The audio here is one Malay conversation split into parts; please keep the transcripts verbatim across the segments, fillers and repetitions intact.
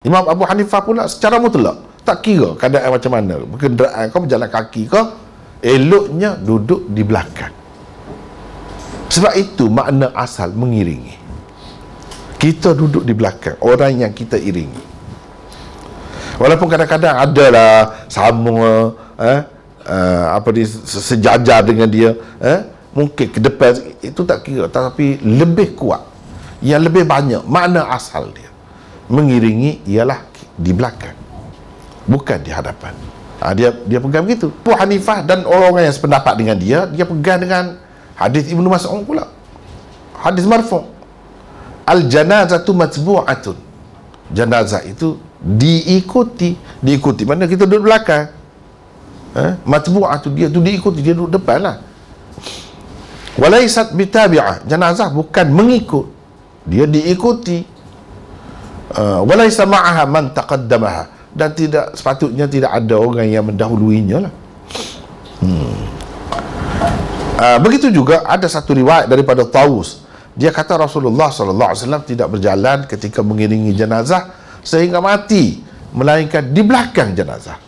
Imam Abu Hanifah pula secara mutlak tak kira keadaan macam mana, kenderaan kau berjalan kaki kau, eloknya duduk di belakang. Sebab itu makna asal mengiringi. Kita duduk di belakang orang yang kita iringi. Walaupun kadang-kadang adalah sama eh, uh, apa dia sejajar dengan dia, eh, mungkin ke depan itu tak kira, tapi lebih kuat, yang lebih banyak makna asal dia mengiringi ialah di belakang, bukan di hadapan. Ha, dia dia pegang begitu. Abu Hanifah dan orang-orang yang sependapat dengan dia, dia pegang dengan hadis Ibnu Mas'ud pula, hadis marfu', al janazatu matbu'atun, jenazah itu diikuti. Diikuti mana kita duduk belakang, eh? Matbu'atun, dia tu diikuti, dia duduk depan lah. Walaisat bitabi'ah, jenazah bukan mengikut, dia diikuti. Uh, walaisa ma'aha man taqaddamaha, dan tidak sepatutnya tidak ada orang yang mendahuluinya lah. hmm. uh, begitu juga ada satu riwayat daripada Tawus, dia kata Rasulullah sallallahu alaihi wasallam tidak berjalan ketika mengiringi jenazah sehingga mati, melainkan di belakang jenazah.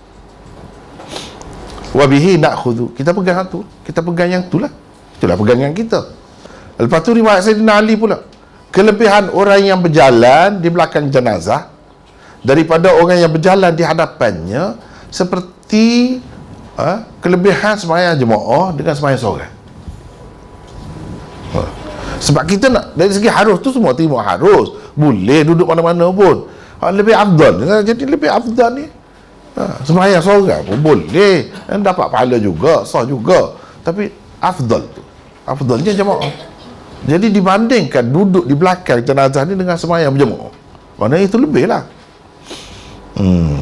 Wabihi na'khudhu, kita pegang tu, kita pegang yang tu lah, itulah pegangan kita. Lepas tu riwayat Sayyidina Ali pula, kelebihan orang yang berjalan di belakang jenazah daripada orang yang berjalan di hadapannya seperti ha, kelebihan sembahyang jemaah dengan sembahyang seorang. Ha. Sebab kita nak dari segi harus tu semua terima harus, boleh duduk mana-mana pun, ha, lebih afdal. Jadi lebih afdal ni ha, sembahyang seorang pun boleh, dan dapat pahala juga, sah juga, tapi afdal tu, afdalnya jemaah. Jadi dibandingkan duduk di belakang jenazah ni dengan sembahyang berjemaah, mana itu lebih lah. hmm.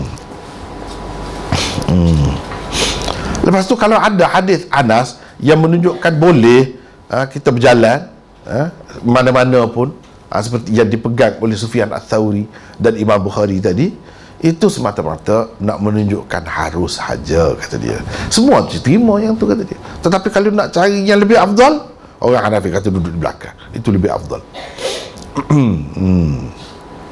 Hmm. Lepas tu kalau ada hadis Anas yang menunjukkan boleh ha, kita berjalan ha, mana-mana pun, ha, seperti yang dipegang oleh Sufyan Ats-Tsauri dan Imam Bukhari tadi, itu semata-mata nak menunjukkan harus saja, kata dia. Semua terima yang tu, kata dia. Tetapi kalau nak cari yang lebih afdal, orang Hanafi kata duduk di belakang, itu lebih afdal. hmm.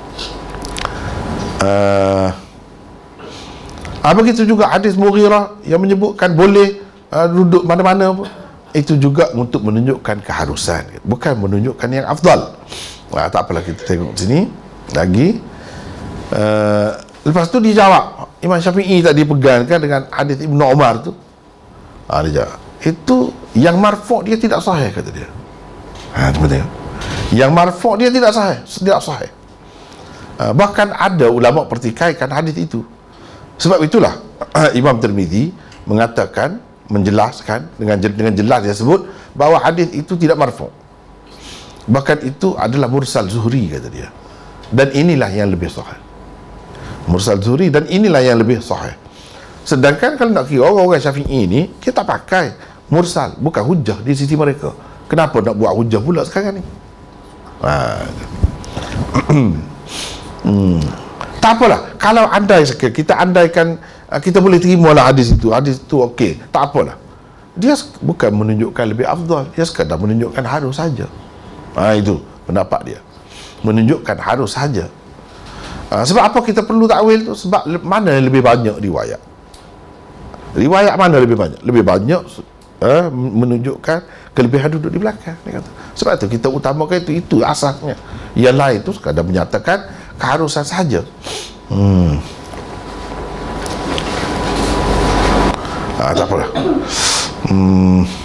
uh, ah, begitu juga hadis Mughirah yang menyebutkan boleh uh, duduk mana-mana pun, itu juga untuk menunjukkan keharusan, bukan menunjukkan yang afdal. Ah, tak apalah, kita tengok sini lagi. uh, lepas tu dijawab, Imam Syafi'i tadi pegangkan dengan hadis Ibnu Umar tu. Ah, dia jawab, itu yang marfu' dia tidak sahih, kata dia. Ha, cuba tengok. Yang marfu' dia tidak sahih, tidak sahih. Ha, bahkan ada ulama pertikaikan hadis itu. Sebab itulah Imam Tirmizi mengatakan, menjelaskan dengan dengan jelas dia sebut bahawa hadis itu tidak marfu'. Bahkan itu adalah mursal Zuhri, kata dia. Dan inilah yang lebih sahih. Mursal Zuhri, dan inilah yang lebih sahih. Sedangkan kalau nak kira orang-orang Syafi'i ni, kita tak pakai mursal, bukan hujah di sisi mereka. Kenapa nak buat hujah pula sekarang ni? Ha. hmm. Tak apalah, kalau andai kita andaikan kita boleh terima lah hadis itu, hadis itu okey, tak apalah. Dia bukan menunjukkan lebih afdal, dia sekadar menunjukkan harus saja. Ha, itu pendapat dia, menunjukkan harus saja. Ha, sebab apa kita perlu takwil tu? Sebab mana lebih banyak riwayat? Riwayat mana lebih banyak? Lebih banyak eh, menunjukkan kelebihan duduk di belakang, dia kata. Sebab itu kita utamakan itu, itu asasnya. Yang lain itu sekadar menyatakan keharusan saja. Hmm. Ah, tak apalah. Hmm.